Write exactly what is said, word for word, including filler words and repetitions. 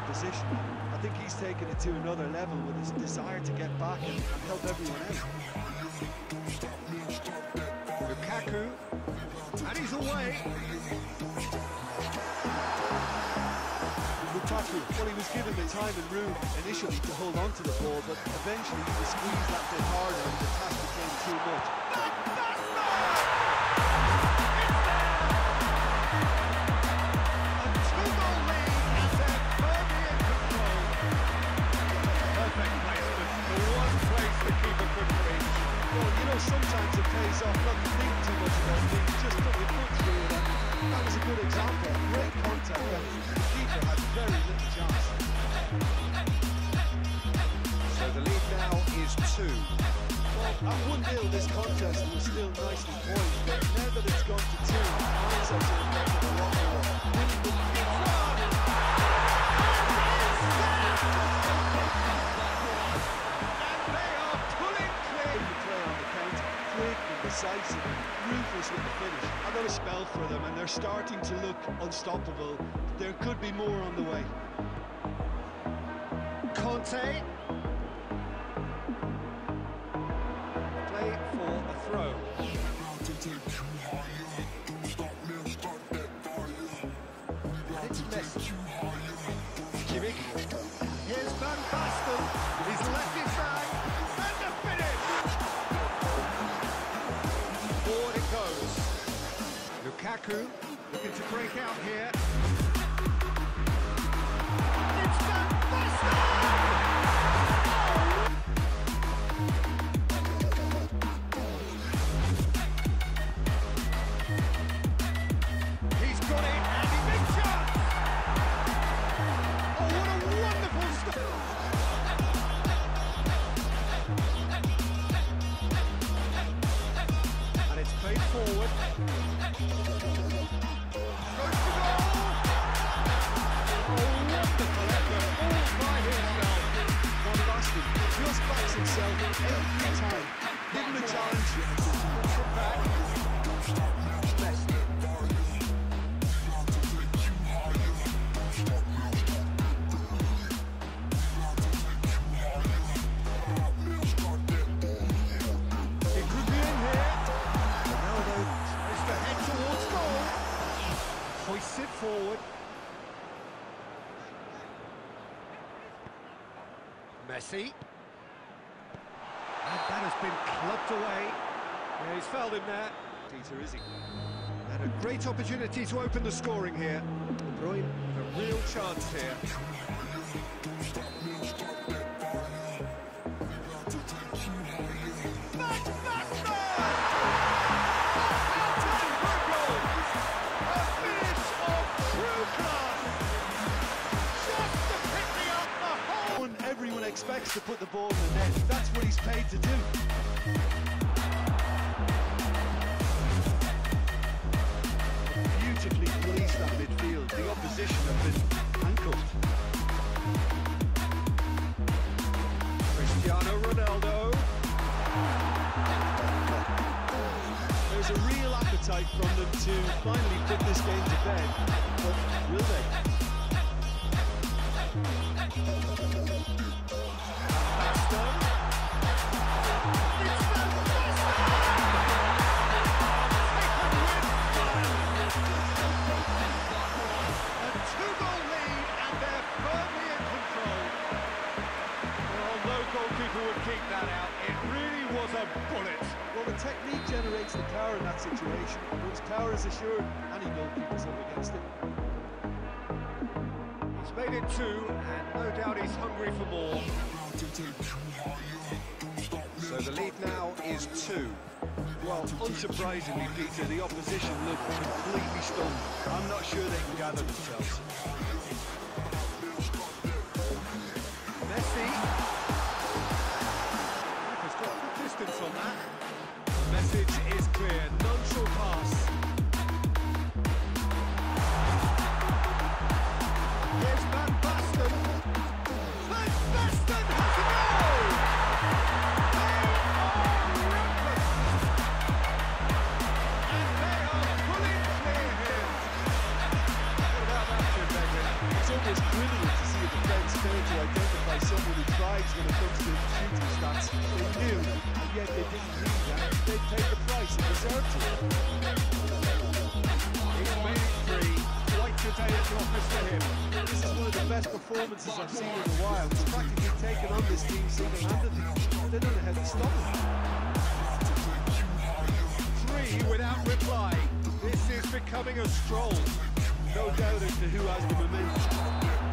opposition. I think he's taken it to another level with his desire to get back and, and help everyone out. Lukaku, and he's away. Lukaku, well, he was given the time and room initially to hold on to the ball, but eventually he was squeezed that bit harder and the task became too much. Sometimes it pays off not to think too much about things, just put your foot through it. That was a good example. Great contact, and the keeper had very little chance. So the lead now is two. Well, at one nil this contest was still nicely poised, but now that it's gone to two, hindsight is affected a lot more. Really good decisive, ruthless with the finish. Another spell for them, and they're starting to look unstoppable. There could be more on the way. Conte. Play for a throw. And it's Messi. Jimmy. Here's Van Basten. He's left his bag. And the finish! Forward it goes. Lukaku looking to break out here. It's Van Basten! He's got it and he makes chance! Oh, what a wonderful start! Played forward. Goes to goal! Oh, wonderful effort, all by himself. Van Basten just backs himself every time. Give him a challenge. Puts it back. Messi. Hoists it forward. Messi. And that has been clubbed away. Yeah, he's fouled him there. Peter, is he? And a great opportunity to open the scoring here. De Bruyne with a real chance here. Everyone expects to put the ball in the net. That's what he's paid to do. Beautifully policed that midfield. The opposition have been handcuffed. Cristiano Ronaldo. There's a real appetite from them to finally put this game to bed, but will they? Goalkeeper would keep that out. It really was a bullet. Well, the technique generates the power in that situation. Once power is assured, any goalkeeper's up against it. He's made it two, and no doubt he's hungry for more. So the lead now is two. Well, unsurprisingly, Peter, the opposition look completely stunned. I'm not sure they can gather themselves. Messi. Distance on that. The message is clear. None shall pass. Here's Van Basten. Van Basten has to go! They are ruthless. And they are pulling clear here. What about that, Jim Begley? It's almost brilliant to see the failed to identify someone who thrives when it comes to shooting stats. They knew, and yet they didn't need that. They paid the price and deserved to. He's made it three. Quite a day at the office for him. This is one of the best performances I've seen in a while. He's practically taken on this team single-handedly. They don't know how to stop him. Three without reply. This is becoming a stroll. No doubt as to who has the momentum.